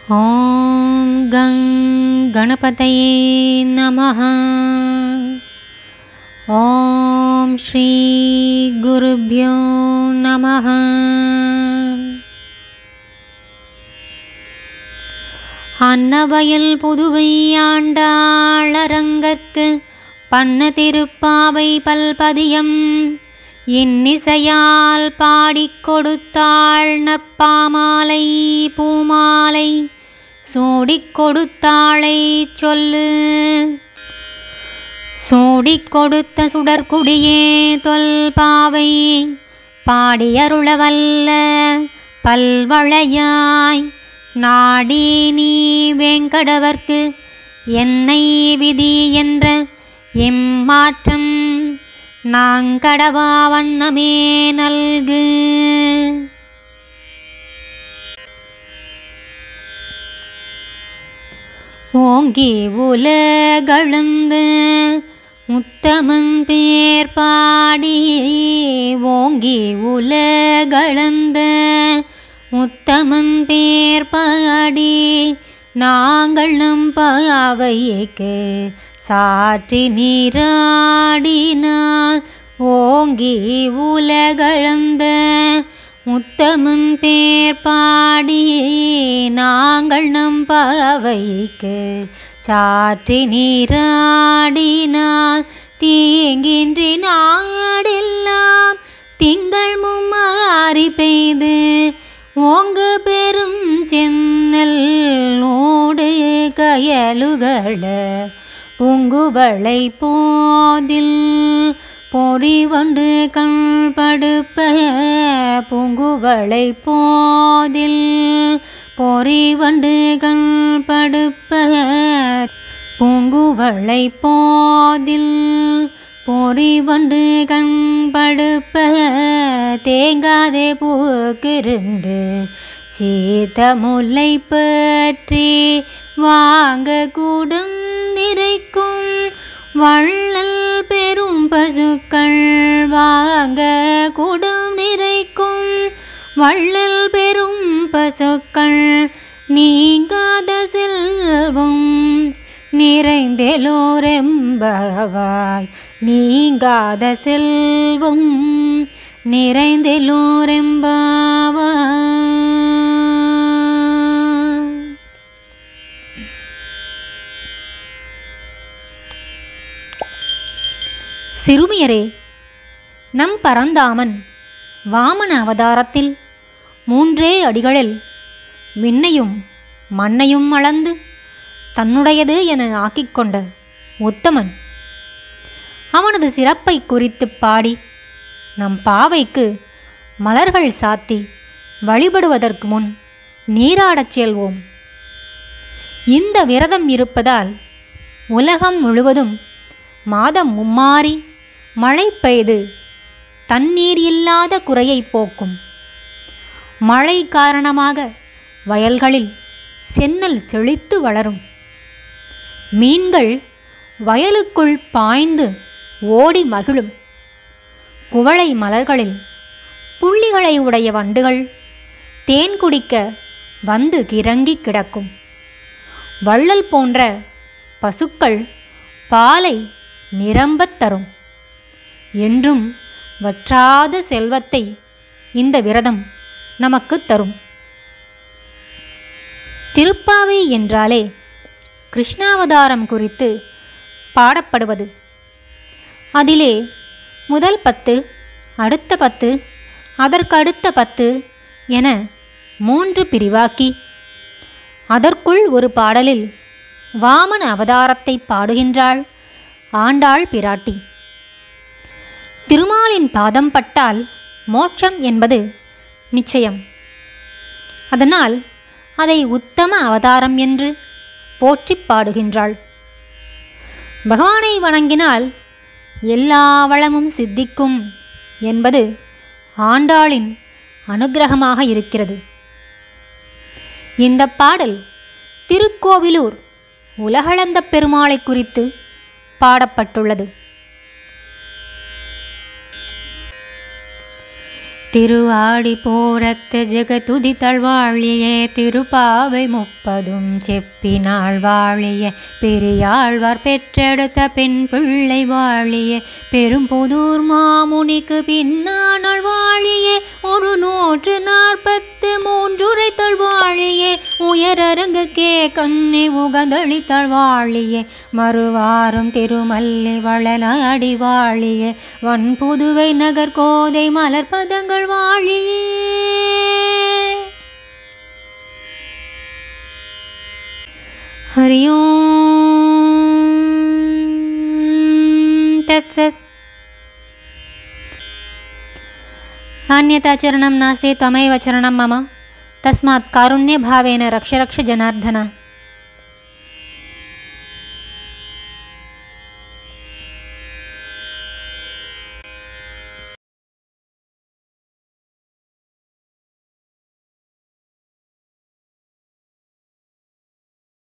ஓம் கங் கணபதயே நமஹ. ஓம் ஸ்ரீ குருப்யோ நமஹ. அன்னவயல் புதுவை ஆண்டாளரங்கற்கு பண்ண திருப்பாவை பல்பதியம் இன்னிசையால் பாடிக் கொடுத்தாள் நற்பாமாலை பூமாலை சூடிக் கொடுத்தாளை சொல்லு. சூடிக் கொடுத்த சுடற்குடியே தொல்பாவை பாடியருளவல்ல பல்வளையாய் நாடி நீ வேங்கடவர்க்கு என்னை விதி என்ற எம்மாற்றம் நாங்கடவா வண்ணமே நல்கு. ஓங்கி உலகளந்து உத்தமன் பேர் பாடி ஓங்கி உலகளந்து உத்தமன் பேர் பாடி நாங்கள் நம் பாவைக்கு சாற்றி நீராடினார். ஓங்கி உலகளந்த உத்தமன் பேர் பாடி நாங்கள் நம் பாவைக்கு சாற்றி நீராடினார். தீங்கின்றி நாடெல்லாம் திங்கள் மும்மாறி பெய்து ஓங்கு பெரும் சென்னல் ஓடு கயலுகள பூங்குவளை போதில் பொறிவண்டு கண்படுப்ப பூங்குவளை போதில் பொறிவண்டு கண்படுப்ப பூங்குவளை போதில் பொறிவண்டு கண்படுப்ப தேங்காதே பூக்கிருந்து சீத்த முல்லை பற்றி வாங்க கூடும் நிறைக்கும் வள்ளல் பெரும் பசுக்கள் வாங்க கூடும் நிறைக்கும் வள்ளல் பெரும் பசுக்கள் நீங்காத செல்வம் நிறைந்தெலோரெம்பவாய் நீங்காத செல்வம் நிறைந்தெலோரெம்பவாய். சிறுமியரே, நம் பரந்தாமன் வாமன அவதாரத்தில் 3 அடிகளில் விண்ணையும் மண்ணையும் அளந்து தன்னுடையது என ஆக்கிக்கொண்ட உத்தமன். அவனது சிறப்பை குறித்து பாடி நம் பாவைக்கு மலர்கள் சாத்தி வழிபடுவதற்கு முன் நீராடச் செல்வோம். இந்த விரதம் இருப்பதால் உலகம் முழுவதும் மாதம் மும்மாறி மழை பெய்து தண்ணீர் இல்லாத குறையை போக்கும். மழை காரணமாக வயல்களில் சென்னல் செழித்து வளரும். மீன்கள் வயலுக்குள் பாய்ந்து ஓடி மகிழும். குவளை மலர்களில் புள்ளிகளை உடைய வண்டுகள் தேன் குடிக்க வந்து கிறங்கி கிடக்கும். வள்ளல் போன்ற பசுக்கள் பாலை நிரம்பத் தரும். என்றும் வற்றாத செல்வத்தை இந்த விரதம் நமக்கு தரும். திருப்பாவை என்றாலே கிருஷ்ணாவதாரம் குறித்து பாடப்படுவது. அதிலே முதல் 10, அடுத்த 10, அதற்கடுத்த 10 என 3 பிரிவாக்கி அதற்குள் ஒரு பாடலில் வாமன அவதாரத்தை பாடுகின்றாள் ஆண்டாள் பிராட்டி. திருமாலின் பாதம் பட்டால் மோட்சம் என்பது நிச்சயம். அதனால் அதை உத்தம அவதாரம் என்று போற்றி பாடுகின்றாள். பகவானை வணங்கினால் எல்லா வளமும் சித்திக்கும் என்பது ஆண்டாளின் அனுக்கிரகமாக இருக்கிறது. இந்த பாடல் திருக்கோவிலூர் உலகளந்த பெருமாளை குறித்து பாடப்பட்டுள்ளது. திருஆடிப்பூரத்து ஜெகதுதித்தள் வாழியே திருப்பாவை 30 செப்பினாள் வாழியே பெரியாழ்வார் பெற்றெடுத்த பெண் பிள்ளை வாழியே பெரும்புதூர் மாமுனிக்கு பின்னானாள் வாழியே 143 உரைத்தள் வாழியே உயரரங்கற்கே கண்ணை உகந்தளித்தள் வாழியே மறுவாரும் திருமல்லி வளநாடி வாழியே வன்புதுவை நகர் கோதை மலர்பதங்கள் வாழியே. ஹரி ஓம் தத்சத். अन्यथा चरणं नास्ति त्वमेव चरणं मम तस्मात् कारुण्यभावेन रक्ष रक्ष जनार्दन.